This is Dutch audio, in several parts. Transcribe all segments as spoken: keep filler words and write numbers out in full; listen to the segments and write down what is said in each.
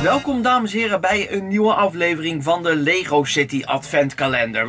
Welkom dames en heren bij een nieuwe aflevering van de Lego City Adventkalender.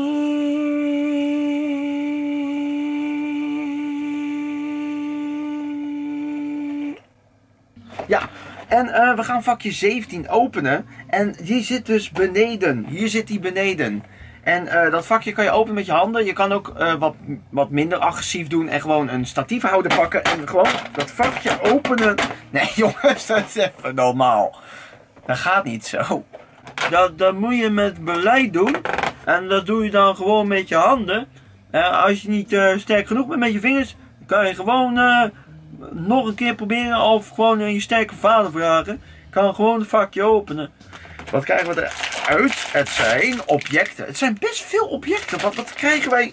Ja, en uh, we gaan vakje zeventien openen en die zit dus beneden. Hier zit die beneden. En uh, dat vakje kan je openen met je handen. Je kan ook uh, wat, wat minder agressief doen en gewoon een statiefhouder pakken en gewoon dat vakje openen. Nee jongens, dat is even normaal. Dat gaat niet zo. Dat, dat moet je met beleid doen. En dat doe je dan gewoon met je handen. Uh, als je niet uh, sterk genoeg bent met je vingers, kan je gewoon uh, nog een keer proberen of gewoon uh, je sterke vader vragen. Kan gewoon het vakje openen. Wat krijgen we eruit? Het zijn objecten. Het zijn best veel objecten. Wat, wat krijgen wij?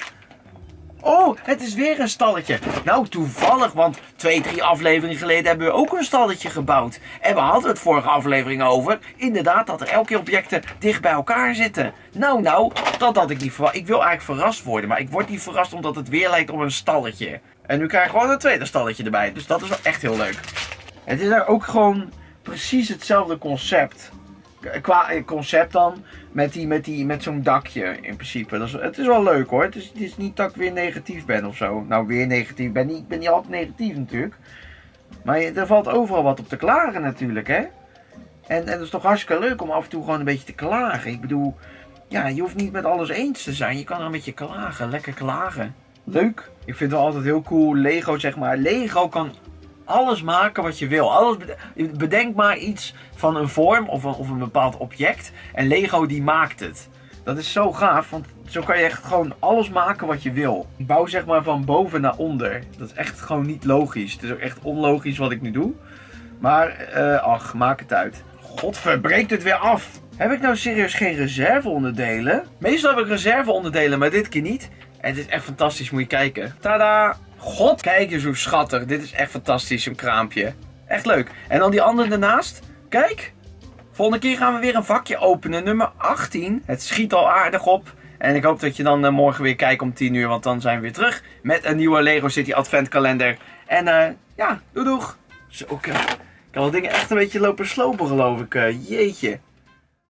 Oh, het is weer een stalletje. Nou, toevallig, want twee, drie afleveringen geleden hebben we ook een stalletje gebouwd. En we hadden het vorige aflevering over. Inderdaad, dat er elke keer objecten dicht bij elkaar zitten. Nou, nou, dat had ik niet verwacht. Ik wil eigenlijk verrast worden, maar ik word niet verrast omdat het weer lijkt op een stalletje. En nu krijgen we gewoon een tweede stalletje erbij. Dus dat is wel echt heel leuk. Het is er ook gewoon precies hetzelfde concept. Qua concept dan, met, die, met, die, met zo'n dakje in principe. Dat is, het is wel leuk hoor. Het is, het is niet dat ik weer negatief ben of zo. Nou, weer negatief. Ik ben niet, ben niet altijd negatief natuurlijk. Maar er valt overal wat op te klagen natuurlijk, hè. En, en het is toch hartstikke leuk om af en toe gewoon een beetje te klagen. Ik bedoel, ja, je hoeft niet met alles eens te zijn. Je kan er een beetje klagen. Lekker klagen. Leuk. Ik vind het wel altijd heel cool. Lego, zeg maar. Lego kan alles maken wat je wil. Alles bedenk maar iets van een vorm of een, of een bepaald object. En Lego die maakt het. Dat is zo gaaf, want zo kan je echt gewoon alles maken wat je wil. Ik bouw zeg maar van boven naar onder. Dat is echt gewoon niet logisch. Het is ook echt onlogisch wat ik nu doe. Maar, uh, ach, maak het uit. Godver, breekt het weer af. Heb ik nou serieus geen reserveonderdelen? Meestal heb ik reserveonderdelen, maar dit keer niet. En het is echt fantastisch, moet je kijken. Tada! God, kijk eens hoe schattig. Dit is echt fantastisch, een kraampje. Echt leuk. En dan die andere ernaast. Kijk. Volgende keer gaan we weer een vakje openen. Nummer achttien. Het schiet al aardig op. En ik hoop dat je dan uh, morgen weer kijkt om tien uur. Want dan zijn we weer terug met een nieuwe Lego City Adventkalender. En uh, ja, doei doeg. Zo, ik, uh, ik kan wel dingen echt een beetje lopen slopen geloof ik. Uh, jeetje.